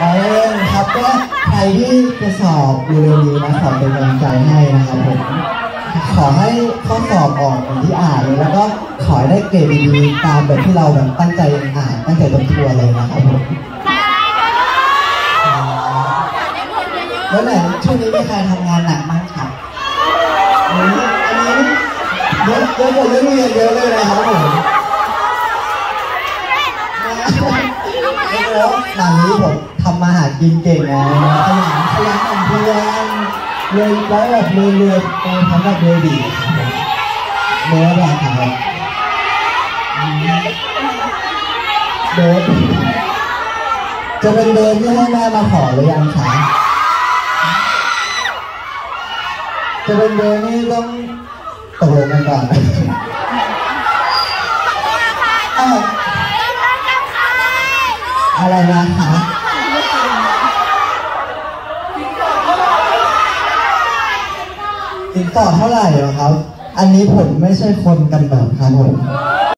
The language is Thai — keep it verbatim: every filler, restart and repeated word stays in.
เอาเองครับก็ใครที่จะสอบเร็วๆนี้นะขอเป็นกำลังใจให้นะครับผมขอให้ข้อสอบออกอย่างที่อ่านเลยแล้วก็ขอให้ได้เกรดดีๆตามแบบที่เราแบบตั้งใจอ่านตั้งใจทบทวนเลยนะครับผมแล้วไหนช่วงนี้มีใครทำงานหนักบ้างครับอันนี้เยอะเยอะกว่าเรื่องเรียนเยอะเลยนะครับผมแล้วหนังนี้ผมทำมาหากินเก่งนะขยันขยันทำเพื่อนเลยแล้วแบบเรื่อยๆไปทำแบบเรื่อยดีเนื้อแรงครับเดินจะเป็นเดินที่ให้แม่มาขอหรือยังคะจะเป็นเดินนี่ต้องตกลงกันก่อนอะไรนะคะสินสอดเท่าไหร่เหรอครับอันนี้ผมไม่ใช่คนกันแบบครับผม